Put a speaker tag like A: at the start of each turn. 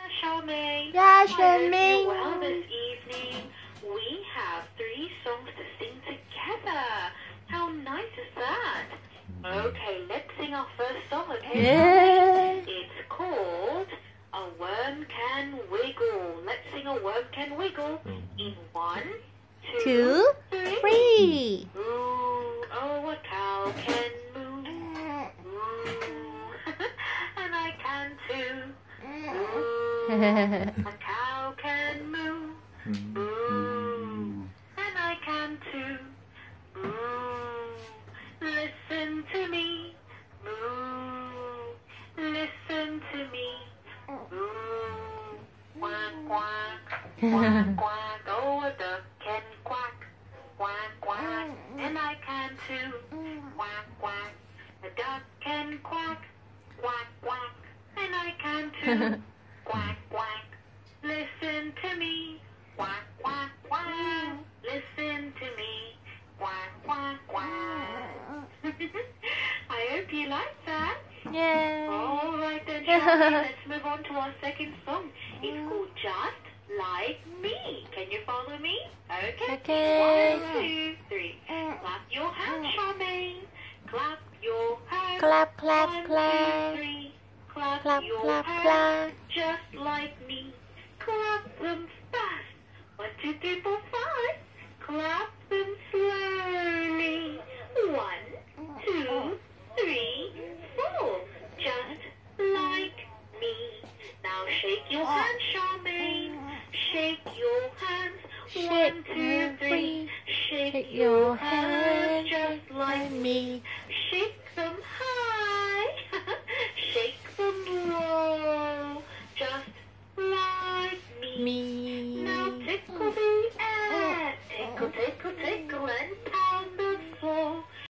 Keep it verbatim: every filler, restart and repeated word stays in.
A: Charmaine.
B: Yeah,
A: I hope
B: Charmaine.
A: you're well this evening. We have three songs to sing together. How nice is that? Okay, let's sing our first song, okay?
B: Yeah.
A: It's called A Worm Can Wiggle. Let's sing A Worm Can Wiggle in one, two,
B: Two,
A: three.
B: three.
A: Ooh, oh, a cow can move. Ooh, and I can too. Ooh, a cow can move. Ooh, and I can too. Ooh, listen to me. Ooh, listen to me. Ooh, quack, quack, quack, quack. Oh, a duck can quack, quack, quack, and I can too. Quack, quack. A duck can quack, quack, quack, and I can too. Quack, quack. Listen to me. Quack, quack, quack. Listen to me. Quack, quack, quack. I hope you like that.
B: Yeah.
A: All right then, Charlie, let's move on to our second song. It's called Just Like Me. Can you follow me? Okay.
B: Okay.
A: One, two, three. Clap your hands, Charmaine. Clap your hands.
B: Clap, clap,
A: One,
B: clap.
A: two, three. Clap,
B: Clap,
A: your
B: clap,
A: hands.
B: clap.
A: Just like me. Clap them fast. One, two, three, four, five. Clap them slowly. One, two, three, four. Just like me. Now shake your hands, Charmaine. Shake your hands.
B: Shake
A: One, two, three. Shake,
B: Shake
A: your
B: your
A: hands
B: hands
A: just like me. Shake them high. Shake them low. Just like me.
B: Me.
A: Now tickle the air. Tickle, tickle.